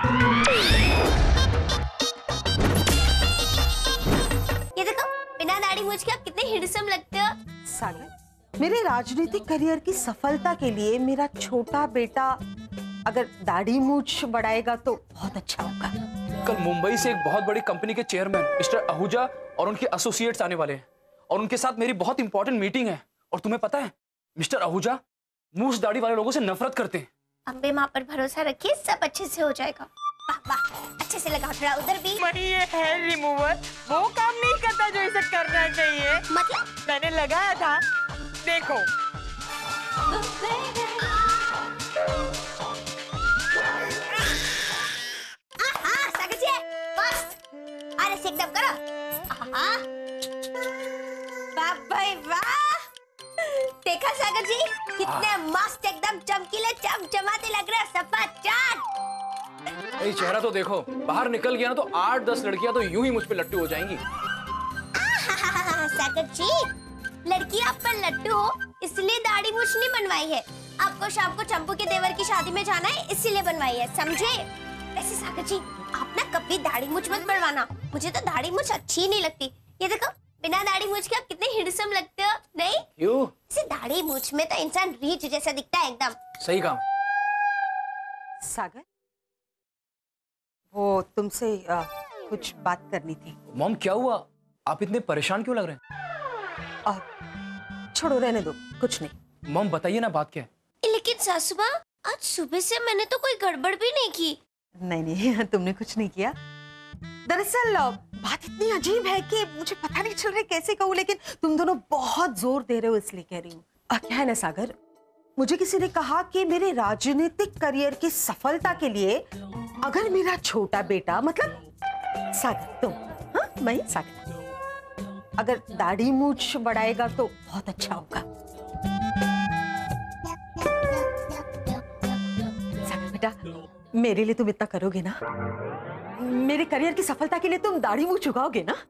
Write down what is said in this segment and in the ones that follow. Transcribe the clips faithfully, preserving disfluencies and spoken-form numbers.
ये देखो, बिना दाढ़ी मूछ के आप कितने हैंडसम लगते हो। सागर, मेरे राजनीतिक करियर की सफलता के लिए मेरा छोटा बेटा अगर दाढ़ी मूछ बढ़ाएगा तो बहुत अच्छा होगा। कल मुंबई से एक बहुत बड़ी कंपनी के चेयरमैन मिस्टर आहूजा और उनके एसोसिएट्स आने वाले हैं और उनके साथ मेरी बहुत इंपॉर्टेंट मीटिंग है। और तुम्हें पता है, मिस्टर आहूजा मूछ दाढ़ी वाले लोगों से नफरत करते हैं। अम्बे माँ पर भरोसा रखिए, सब अच्छे से हो जाएगा। वाह वाह, अच्छे से लगाओ थोड़ा उधर भी। ये हेयर रिमूवर वो काम नहीं करता जो इसे करना चाहिए। मतलब मैंने लगाया था, देखो। हाँ, सागर जी, बस। अरे एकदम करो। हाँ, वाह भाई वाह। देखा सागर जी, कितने मस्त एकदम चमकीले चमचमाते लग रहे हैं, सफा चाट। ये चेहरा तो देखो, बाहर निकल गया ना तो आठ दस लड़कियां तो यूं ही मुझ पे लट्टू हो जाएंगी। सागर जी, लड़की आप पर लट्टू हो इसलिए दाढ़ी मूछ नहीं बनवाई है। आपको शाम को चंपू के देवर की शादी में जाना है, इसीलिए बनवाई है, समझे? वैसे सागर जी, आप ना कभी दाढ़ी मूछ मत बनवाना, मुझे तो दाढ़ी मूछ अच्छी नहीं लगती। ये देखो, बिना दाढ़ी मूछ के आप कितने हैंडसम लगते हो, नहीं? क्यों? इसे दाढ़ी मूछ में तो इंसान रीछ जैसा दिखता है एकदम। सही काम। सागर, वो तुमसे आ, कुछ बात करनी थी। मॉम क्या हुआ? आप इतने परेशान क्यों लग रहे हैं? आ, छोड़ो, रहने दो, कुछ नहीं। मॉम बताइए ना, बात क्या है? लेकिन सासू माँ, आज सुबह से मैंने तो कोई गड़बड़ भी नहीं की। नहीं नहीं, तुमने कुछ नहीं किया। दरअसल बात इतनी अजीब है कि मुझे पता नहीं चल रहा कैसे कहूँ, लेकिन तुम दोनों बहुत जोर दे रहे हो इसलिए कह रही हूँ। क्या है ना सागर, मुझे किसी ने कहा कि मेरे राजनीतिक करियर की सफलता के लिए अगर मेरा छोटा बेटा, मतलब सागर तुम, हाँ मैं सागर, अगर दाढ़ी मूछ बढ़ाएगा तो बहुत अच्छा होगा। सागर बेटा, मेरे लिए तुम इतना करोगे ना? मेरे करियर की सफलता के लिए तुम दाढ़ी मूछ उगाओगे ना?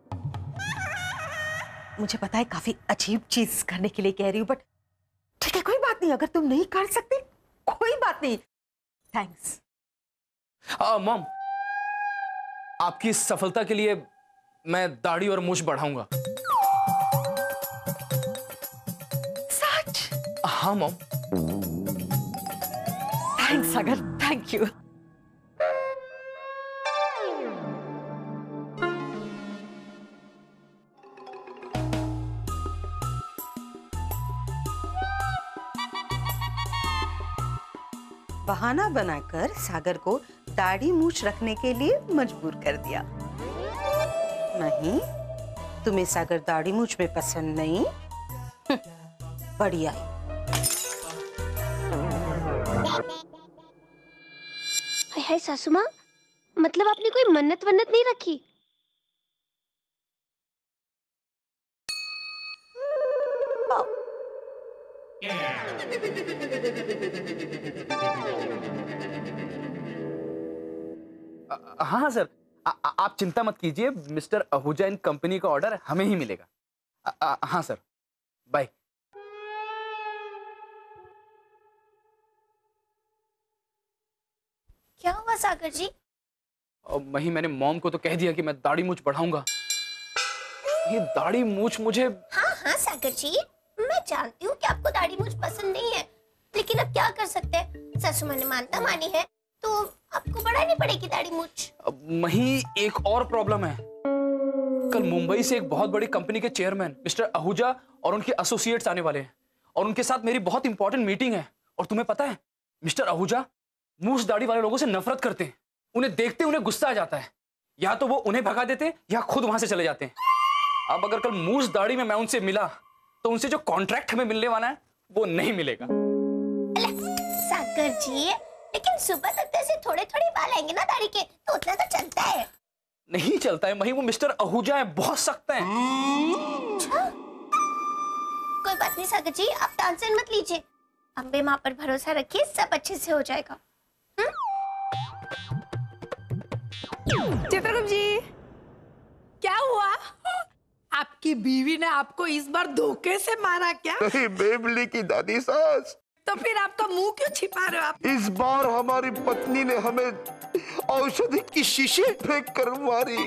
मुझे पता है काफी अजीब चीज करने के लिए कह रही हूँ, बट ठीक है, कोई बात नहीं। अगर तुम नहीं कर सकते कोई बात नहीं, थैंक्स। मॉम, आपकी सफलता के लिए मैं दाढ़ी और मूछ बढ़ाऊंगा। सच? हाँ mom. Thanks Sagar, thank you. बहाना बनाकर सागर को दाढ़ी मूछ रखने के लिए मजबूर कर दिया। नहीं, तुम्हें सागर दाढ़ी मूछ में पसंद नहीं? बढ़िया। हाय हाय सासू माँ, मतलब आपने कोई मन्नत वन्नत नहीं रखी? हाँ हाँ सर, आ, आ, आप चिंता मत कीजिए, मिस्टर आहूजा इन कंपनी का ऑर्डर हमें ही मिलेगा। आ, आ, हाँ सर, बाय। क्या हुआ सागर जी? वही, मैंने मॉम को तो कह दिया कि मैं दाढ़ी मूछ बढ़ाऊंगा। ये दाढ़ी मूछ मुझे। हाँ हाँ सागर जी, मैं जानती हूँ कि आपको दाढ़ी मूछ पसंद नहीं है, लेकिन अब क्या कर सकते हैं? सासू माँ ने मानता मानी है तो आपको बढ़ानी पड़ेगी दाढ़ी मूछ। वही एक और प्रॉब्लम है। कल मुंबई से एक बहुत बड़ी कंपनी के चेयरमैन मिस्टर आहूजा और उनके एसोसिएट्स आने वाले हैं और उनके साथ मेरी बहुत इंपॉर्टेंट मीटिंग है। और तुम्हें पता है, मिस्टर आहूजा मूछ दाढ़ी वाले लोगों से नफरत करते हैं। उन्हें देखते उन्हें गुस्सा आ जाता है, या तो वो उन्हें भगा देते हैं या खुद वहां से चले जाते हैं। अब अगर कल मूछ दाढ़ी में मैं उनसे मिला तो उनसे जो कॉन्ट्रैक्ट हमें मिलने वाला है वो नहीं मिलेगा। सागर जी, लेकिन सुबह तक ऐसे थोड़े थोड़े बाल आएंगे ना दाढ़ी के, तो उतना तो चलता है। नहीं चलता है वही, वो मिस्टर आहूजा है, बहुत सख्त है। अच्छा? कोई बात नहीं सागर जी, आप टेंशन मत लीजिए, अम्बे माँ पर भरोसा रखिए, सब अच्छे से हो जाएगा। चित्रगुप्त जी, क्या हुआ? आपकी बीवी ने आपको इस बार धोखे से मारा क्या? नहीं बेबली की दादी सास। तो फिर आपका मुंह क्यों छिपा रहे हो आप? इस बार हमारी पत्नी ने हमें औषधि की शीशे फेंक कर मारी।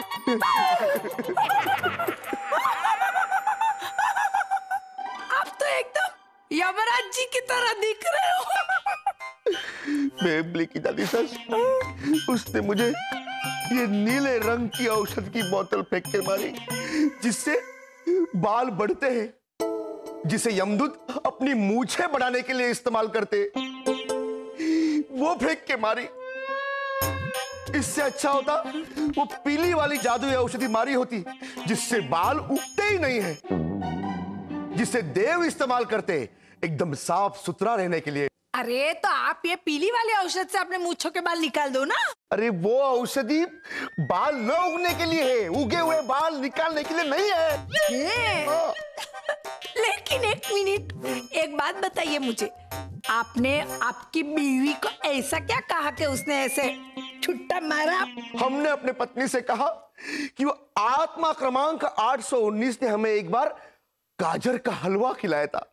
आप तो एकदम यमराज जी की तरह दिख रहे हो। बेबली की दादी सस, उसने मुझे ये नीले रंग की औषध की बोतल फेंक के मारी, जिससे बाल बढ़ते हैं, जिसे यमदूत अपनी मूछें बढ़ाने के लिए इस्तेमाल करते, वो फेंक के मारी। इससे अच्छा होता वो पीली वाली जादुई औषधि मारी होती, जिससे बाल उगते ही नहीं है, जिसे देव इस्तेमाल करते एकदम साफ सुथरा रहने के लिए। अरे तो आप ये पीली वाली औषध से अपने मूंछों के बाल निकाल दो ना। अरे वो औषधि बाल न उगने के लिए है, उगे हुए बाल निकालने के लिए नहीं है। हाँ। लेकिन एक मिनट, एक बात बताइए मुझे, आपने आपकी बीवी को ऐसा क्या कहा कि उसने ऐसे छुट्टा मारा? हमने अपने पत्नी से कहा कि वो आत्मा क्रमांक आठ सौ उन्नीस ने हमें एक बार गाजर का हलवा खिलाया था,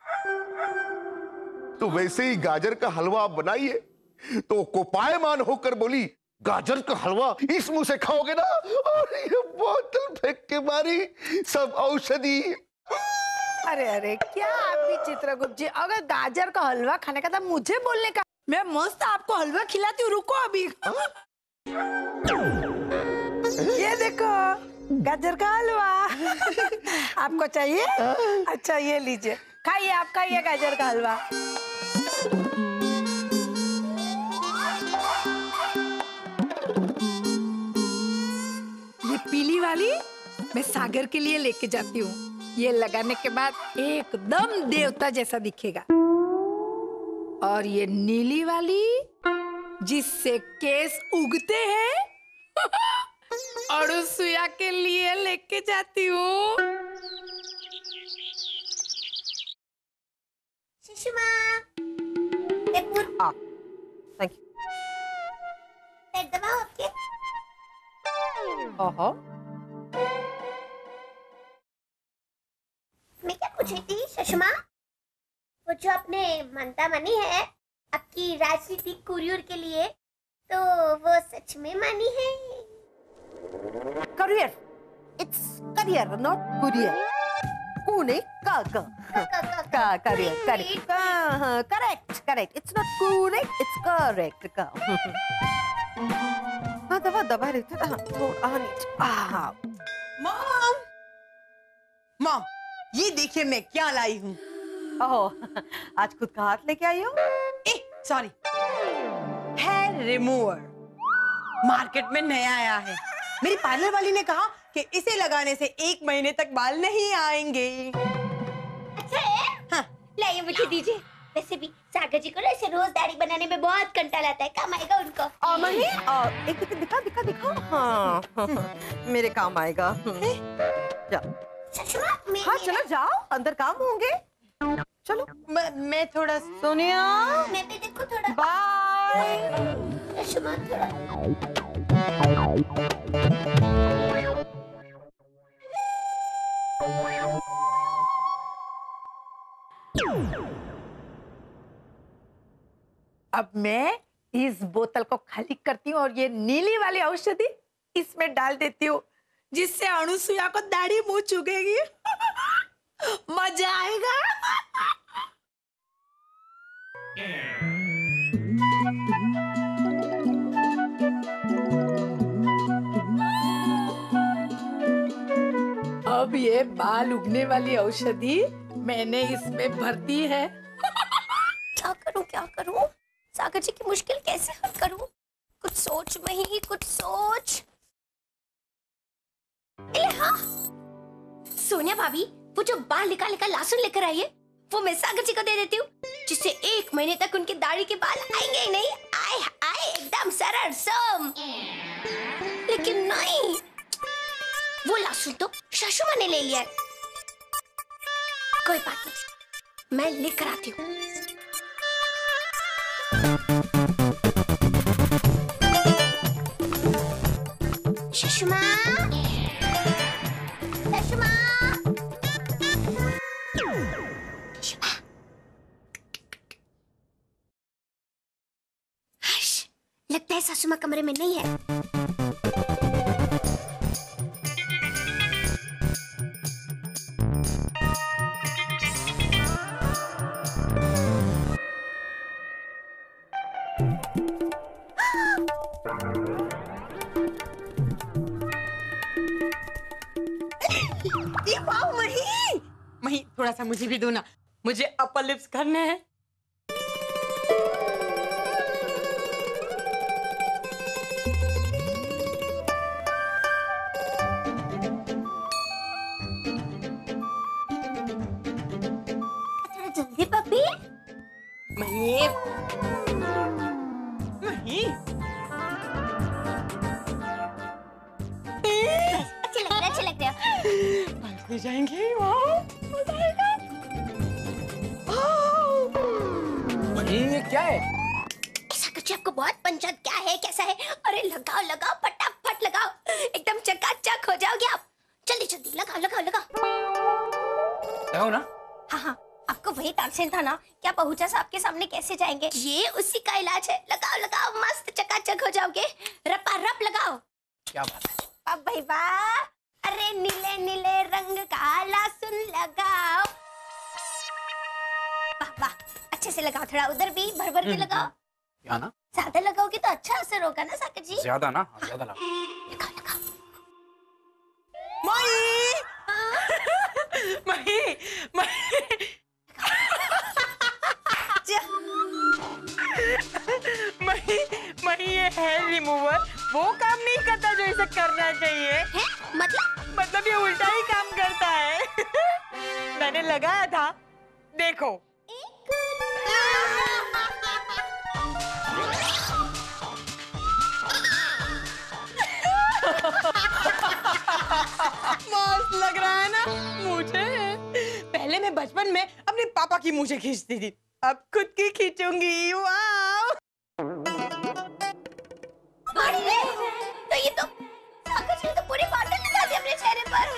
तो वैसे ही गाजर का हलवा आप बनाइए। तो कोपायमान होकर बोली, गाजर का हलवा इस मुंह से खाओगे ना? और ये बोतल फेंक के मारी, सब औषधि। अरे अरे, क्या आप भी चित्रगुप्त जी, अगर गाजर का हलवा खाने का था मुझे बोलने का, मैं मस्त आपको हलवा खिलाती हूँ, रुको अभी। ये देखो गाजर का हलवा। आपको चाहिए? अच्छा ये लीजिए, खाइए, आप खाइए गाजर का हलवा। ये पीली वाली मैं सागर के लिए लेके जाती हूँ, ये लगाने के बाद एकदम देवता जैसा दिखेगा। और ये नीली वाली जिससे केस उगते हैं, अड़ुसुया के लिए लेके जाती हूँ। Sushma, thank you. पेट दबाओ आपके। ओहो, मैं क्या पूछ रही थी सुषमा, वो जो आपने मानता मानी है आपकी राजनीतिक कुरियर के लिए, तो वो सच में मानी है? Career, it's career not courier. कूने का का का career, correct correct correct, it's not correct, it's correct का। हाँ दबा दबा रही थी, हाँ थोड़ा हाँ। मॉम, मॉम, ये देखिए मैं क्या लाई हूँ। ओह, आज खुद का हाथ लेके आई हो? Uh, sorry, hair remover market में नया आया है। मेरी पार्लर वाली ने कहा कि इसे लगाने से एक महीने तक बाल नहीं आएंगे। अच्छा है? हाँ। लाइए मुझे दीजिए। वैसे भी सागर जी को ना ऐसे रोज दाढ़ी बनाने में बहुत कंटाला आता है, काम आएगा उनको। आ, मही, आ, एक दिखा दिखा दिखा दिखा, हाँ, हाँ, मेरे काम आएगा। जा, सुषमा, मैं हाँ चलो जाओ, अंदर काम होंगे, चलो। म, मैं थोड़ा सोनिया, मैं भी देखो थोड़ा। बाय। सुषमा थोड़ा। अब मैं इस बोतल को खाली करती हूँ और ये नीली वाली औषधि इसमें डाल देती हूँ, जिससे अनुसुया को दाढ़ी मुंह चुकेगी। मजा आएगा। अब ये बाल उगने वाली औषधि मैंने इसमें भर दी है। क्या करूं क्या करूं? सागर जी की मुश्किल कैसे हल करूं? कुछ सोच में ही कुछ सोच। ए हाँ, सोनिया भाभी, वो जो बाल निकाल निकाल लहसुन लेकर आई है, वो मैं सागर जी को दे देती हूँ, जिससे एक महीने तक उनकी दाढ़ी के बाल आएंगे ही नहीं। आए आए एकदम सरल सम। लेकिन नहीं, वो लहसुन तो शशुमा ने ले लिया है। कोई बात नहीं, मैं लेकर आती हूँ। शशुमा, शशुमा, शशुमा। हश, लगता है सासुमा का कमरे में नहीं है। ये वाह मही, मही थोड़ा सा मुझे भी दो ना, मुझे अपर लिप्स करने हैं। थोड़ा जल्दी पप्पी। मही मही अच्छे लग रहे अच्छे लग रहे हो। ले जाएंगे। वाह मजा आएगा। ये क्या है? ऐसा कुछ आपको बहुत पंचायत क्या है कैसा है? अरे लगाओ लगाओ फटाफट लगाओ, एकदम चकाचक हो जाओगे आप। जल्दी जल्दी लगाओ लगाओ लगाओ। लगाओ ना। हाँ हाँ, आपको वही तानसेन था ना कि आप आहूजा साहब के सामने कैसे जाएंगे? ये उसी का इलाज है। लगाओ लगाओ, मस्त चकाचक हो जाओगे। रपा रप लगाओ। क्या बात है? अब भाई वाह, अरे नीले नीले रंग का लहसुन लगाओ। वाह वाह, अच्छे से लगाओ, थोड़ा उधर भी भर भर के लगाओ। क्या ना? ज्यादा लगाओगे तो अच्छा असर होगा ना सागर जी। ज्यादा ना? हाँ, ज्यादा लगाओ। लगाओ लगाओ। मही मही मही मही मही ये हेयर रिमूवर वो काम नहीं करता जो इसे करना चाहिए है? मतलब? मतलब ये उल्टा ही काम करता है। मैंने लगाया था, देखो। मस्त लग रहा है ना मुझे? पहले मैं बचपन में अपने पापा की मूछें खींचती थी, अब खुद की खींचूंगी। वाह! अरे, तो ये तो सागर जी ने तो पूरी बॉटल लगा दी अपने चेहरे पर।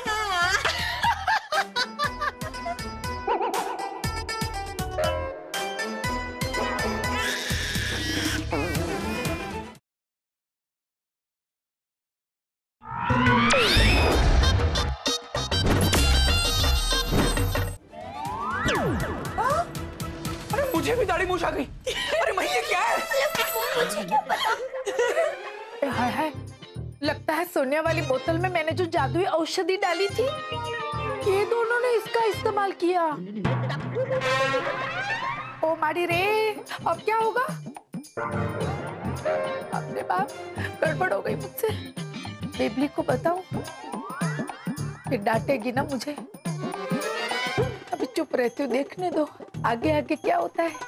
अरे मुझे भी दाढ़ी मूछ आ गई। अरे मही ये क्या है? मुझे क्या पता? हाय हाय, लगता है सोनिया वाली बोतल में मैंने जो जादुई औषधि डाली थी, ये दोनों ने इसका इस्तेमाल किया। ओ मारी रे, अब क्या होगा? अपने बाप, गड़बड़ हो गई मुझसे। बेबली को बताऊं? फिर डांटेगी ना मुझे। अभी चुप रहती हूँ, देखने दो आगे आगे क्या होता है।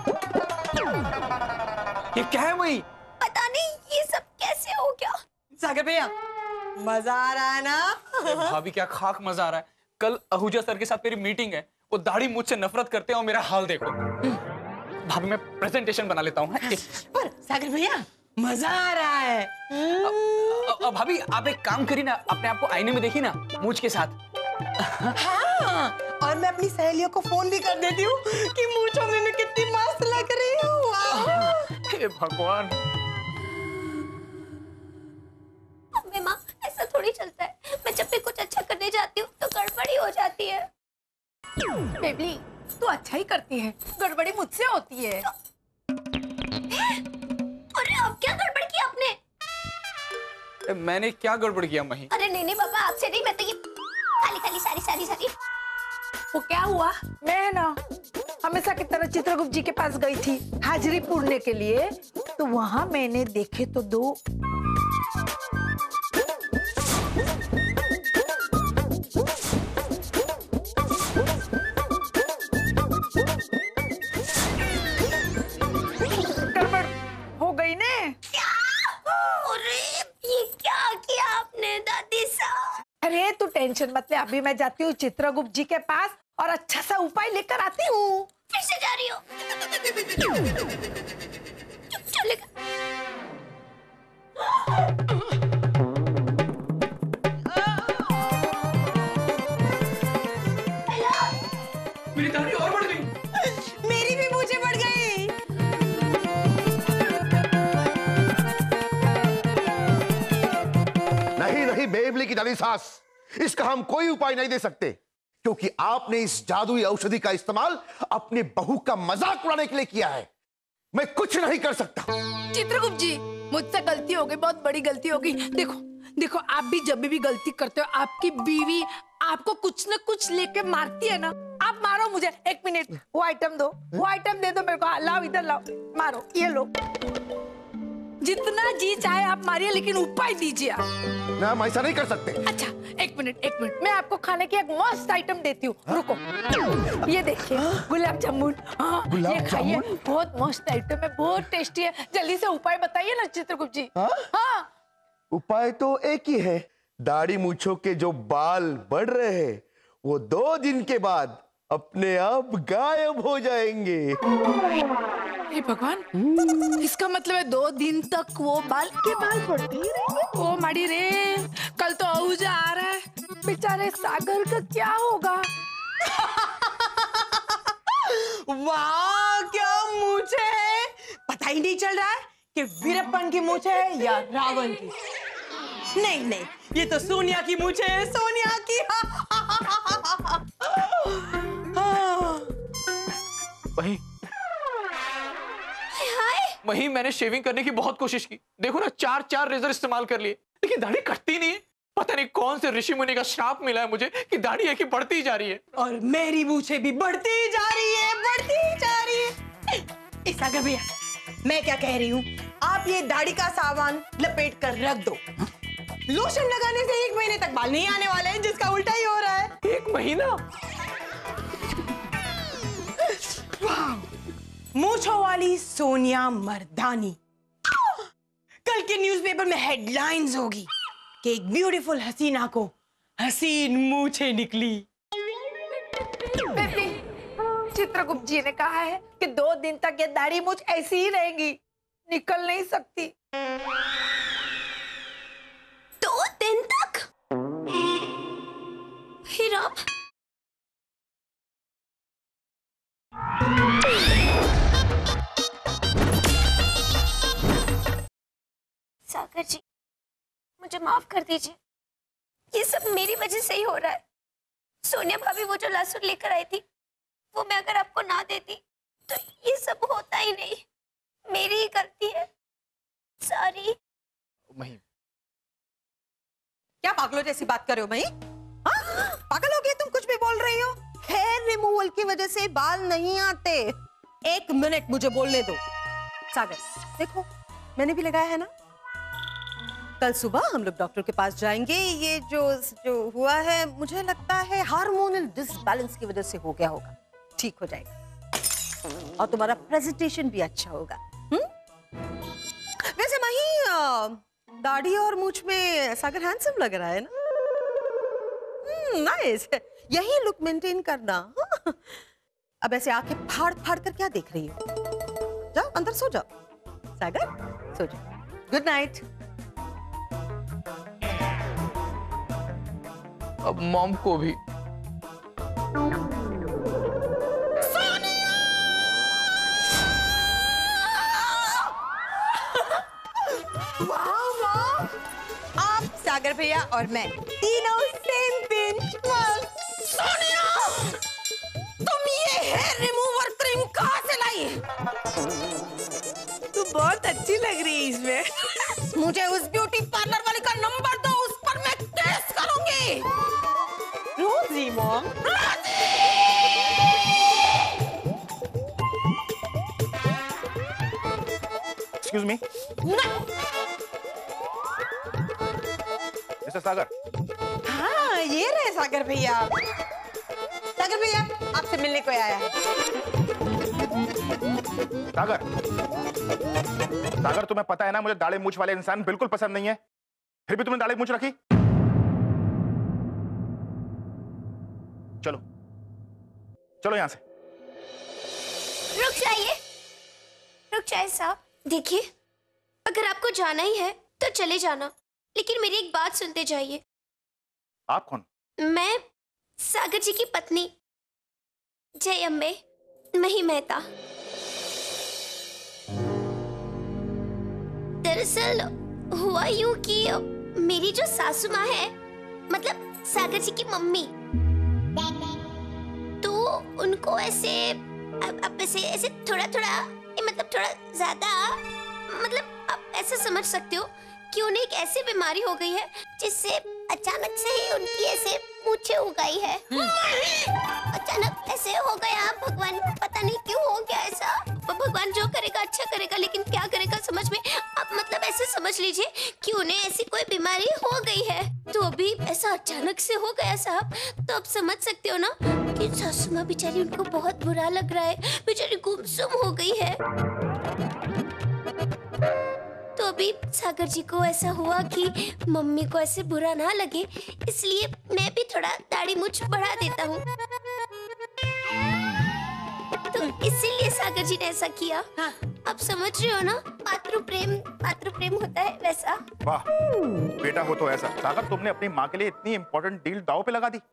ये क्या है मही? पता नहीं ये सब कैसे हो गया। सागर भैया, मजा आ रहा है ना? भाभी क्या खाक मजा आ रहा है। कल आहूजा सर के साथ मेरी मीटिंग है, वो दाढ़ी मुझसे नफरत करते हैं और मेरा हाल देखो। भाभी मैं प्रेजेंटेशन बना लेता हूँ। पर सागर भैया मजा आ रहा है। अब अब भाभी आप एक काम करिए ना, अपने आप को आईने में देखिए ना मूंछ के साथ। हाँ, और मैं अपनी सहेलियों को फोन भी कर देती हूँ कि मूंछों में मैं कितनी मस्त लग रही हूँ। हे भगवान। अम्मे माँ, ऐसा थोड़ी चलता है। मैं जब भी कुछ अच्छा करने जाती हूँ तो गड़बड़ी हो जाती है। बेबली, तू अच्छा ही करती है, गड़बड़ी मुझसे होती है। अरे अब क्या गड़बड़ किया आपने? मैंने क्या गड़बड़ किया मही? अरे नहीं नहीं बाबा, आपसे नहीं, मैं तो ये खाली खाली सारी सारी सारी। वो क्या हुआ? मैं ना हमेशा की तरह चित्रगुप्त जी के पास गई थी हाजिरी पूरने के लिए, तो वहां मैंने देखे तो दो गड़बड़ हो गई ने। अरे ये क्या किया आपने दादी साहब? अरे तू टेंशन मत ले, अभी मैं जाती हूँ चित्रगुप्त जी के पास और अच्छा सा उपाय लेकर आती हूँ। फिर से जा रही हो? चलेगा। मेरी दाढ़ी और बढ़ गई। मेरी भी मूंछें बढ़ गई। नहीं बेबली की दादी सास, इसका हम कोई उपाय नहीं दे सकते, क्योंकि आपने इस जादुई औषधि का इस्तेमाल अपनी बहू का मजाक उड़ाने के लिए किया है। मैं कुछ नहीं कर सकता। चित्रगुप्त जी, मुझसे गलती हो गई, बहुत बड़ी गलती हो गई। देखो देखो, आप भी जब भी गलती करते हो, आपकी बीवी आपको कुछ न कुछ लेके मारती है ना। आप मारो मुझे। एक मिनट, वो आइटम दो, वो आइटम दे दो मेरे को। लाओ इधर लाओ, मारो, ये लो। जितना जी चाहे आप मारिए, लेकिन उपाय दीजिए आप। ना, हम ऐसा नहीं कर सकते। अच्छा, एक मिनट एक मिनट, मैं आपको खाने की एक मस्त आइटम देती हूँ। रुको, ये देखिए, गुलाब जामुन। हाँ, गुलाब ये खाइए, जामुन? बहुत मस्त आइटम है, बहुत टेस्टी है। जल्दी से उपाय बताइए ना चित्रगुप्त जी। हाँ? हाँ, उपाय तो एक ही है। दाढ़ी मूछों के जो बाल बढ़ रहे हैं, वो दो दिन के बाद अपने आप गायब हो जाएंगे। हे भगवान, इसका मतलब है दो दिन तक वो बाल के बाल बढ़ते ही रहेंगे। ओ माड़ी रे, कल तो आहूजा आ रहा है, बेचारे सागर का क्या होगा? वाह, क्या मूछें हैं! पता ही नहीं चल रहा है कि वीरप्पन की मूछें है या रावण की। नहीं नहीं, ये तो सोनिया की मूछें है, सोनिया की। वही वही मैंने शेविंग करने की बहुत कोशिश की। देखो ना, चार चार रेजर इस्तेमाल कर लिए, लेकिन दाढ़ी कटती नहीं है। पता नहीं कौन से ऋषि मुनि का श्राप मिला है मुझे कि दाढ़ी है कि बढ़ती ही जा रही है। और मेरी मूछें भी बढ़ती ही जा रही है, बढ़ती ही जा रही है। सागर भैया, मैं क्या कह रही हूँ, आप ये दाढ़ी का सामान लपेट कर रख दो। लोशन लगाने से एक महीने तक बाल नहीं आने वाले हैं, जिसका उल्टा ही हो रहा है। एक महीना? मूंछों वाली सोनिया मर्दानी। कल के न्यूज़पेपर में हेडलाइंस होगी कि एक ब्यूटीफुल हसीना को हसीन मूंछें निकली। बेबी, चित्रगुप्त जी ने कहा है कि दो दिन तक ये दाढ़ी मूंछ ऐसी ही रहेगी, निकल नहीं सकती। दो दिन तक? फिर अब सागर जी, मुझे माफ कर दीजिए, ये सब मेरी वजह से ही हो रहा है। सोनिया भाभी वो जो लहसुन लेकर आई थी, वो मैं अगर आपको ना देती तो ये सब होता ही नहीं। मेरी ही गलती है, सॉरी। मही, क्या पागलों जैसी बात कर रहे हो भाई? हाँ? पागल हो गए तुम, कुछ भी बोल रही हो। हेयर रिमूवल की वजह से बाल नहीं आते। एक मिनट मुझे बोलने दो। सागर, देखो, मैंने भी लगाया है ना। कल सुबह हम लोग डॉक्टर के पास जाएंगे। ये जो जो हुआ है, मुझे लगता है हार्मोनल डिसबैलेंस की वजह से हो गया होगा। ठीक हो जाएगा और तुम्हारा प्रेजेंटेशन भी अच्छा होगा। हम्म? वैसे वही दाढ़ी और मूंछ में सागर हैंडसम लग रहा है ना। Hmm, nice. यही लुक मेंटेन करना। हाँ? अब ऐसे आंखें फाड़ फाड़ कर क्या देख रही हो? जाओ अंदर सो जाओ। सागर, सो जाओ। Good night. अब मॉम को भी। वाह वाह, आप सागर भैया और मैं तीनों सेम पिंच। सोनिया, तुम ये हेयर रिमूवर क्रीम कहाँ से लाई? तू बहुत अच्छी लग रही है इसमें। मुझे उस ब्यूटी पार्लर वाले का नंबर दो, उस पर मैं केस करूंगी। Rosie mom, excuse me, mister Sagar. हाँ, ये रहे सागर भैया। सागर भैया, आपसे मिलने को आया है। सागर, सागर, तुम्हें पता है ना, मुझे दाढ़ी मूंछ वाले इंसान बिल्कुल पसंद नहीं है, फिर भी तुमने दाढ़ी मूंछ रखी। चलो चलो यहां से। रुक जाइए, रुक जाइए साहब। देखिए, अगर आपको जाना ही है तो चले जाना, लेकिन मेरी एक बात सुनते जाइए। आप कौन? मैं सागर जी की पत्नी जय अम्बे मही मेहता। दरअसल हुआ यूं कि मेरी जो सासू माँ है, मतलब सागर जी की मम्मी, तो उनको ऐसे अब अब ऐसे ऐसे थोड़ा थोड़ा मतलब थोड़ा ज्यादा, मतलब आप ऐसे समझ सकते हो कि उन्हें एक ऐसी बीमारी हो गई है जिससे अचानक से ही उनकी ऐसे मूछें हो गई है। अचानक ऐसे हो गया, भगवान पता नहीं क्यों हो गया ऐसा। भगवान जो करेगा अच्छा करेगा, लेकिन क्या करेगा समझ में, अब मतलब ऐसे समझ लीजिए कि उन्हें ऐसी कोई बीमारी हो गई है। तो अभी ऐसा अचानक से हो गया साहब, तो आप समझ सकते हो ना कि सासू माँ बेचारी, उनको बहुत बुरा लग रहा है, बेचारी गुमसुम हो गई है। तो अभी सागर जी को ऐसा हुआ कि मम्मी को ऐसे बुरा ना लगे, इसलिए मैं भी थोड़ा दाढ़ी मूछ बढ़ा देता हूँ। तो इसीलिए सागर जी ने ऐसा किया। हाँ। आप समझ रहे हो ना, मातृ प्रेम मातृ प्रेम होता है वैसा। वाह बेटा हो तो ऐसा। सागर, तुमने अपनी माँ के लिए इतनी इंपॉर्टेंट डील दांव पे लगा दी।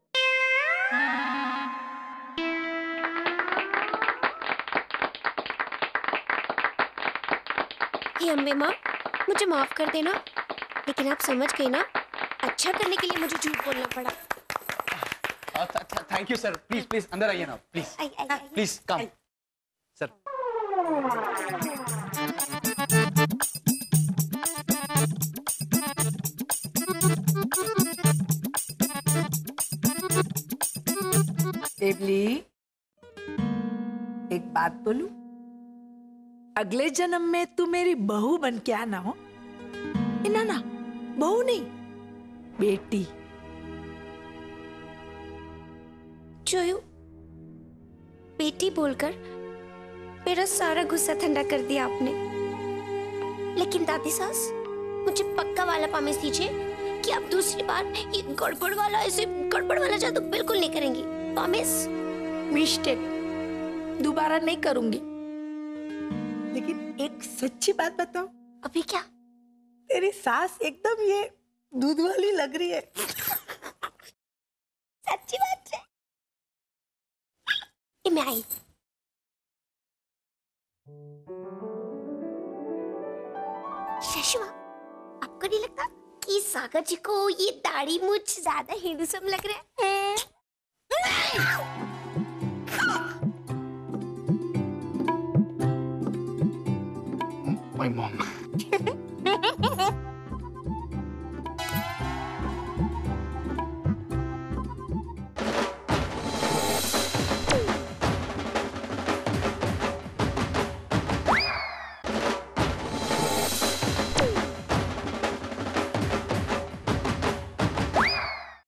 हे अम्बे माँ, मुझे माफ कर देना, लेकिन आप समझ गई ना, अच्छा करने के लिए मुझे झूठ बोलना पड़ा। Thank you sir. Please please अंदर आइए ना, please I, I, I, please come sir. Devli, एक बात बोलूं? अगले जन्म में तू मेरी बहू बन के आना हो। ना ना, बहू नहीं, बेटी। जोयू, बेटी बोलकर मेरा सारा गुस्सा ठंडा कर दिया आपने। लेकिन दादी सास, मुझे पक्का वाला प्रॉमिस दीजिए कि आप दूसरी बार ये गड़बड़ वाला ऐसे गड़बड़ वाला जादू बिल्कुल नहीं करेंगी। प्रॉमिस। मिस्टेक दोबारा नहीं करूंगी। लेकिन एक सच्ची बात बताओ। अभी क्या? तेरी सास एकदम ये दूध वाली लग रही है। सच्ची बात है। ये मैं आई। शशुआ, आपको नहीं लगता कि सागर जी को ये दाढ़ी मूछ ज्यादा हैंडसम लग रहा है? My mom.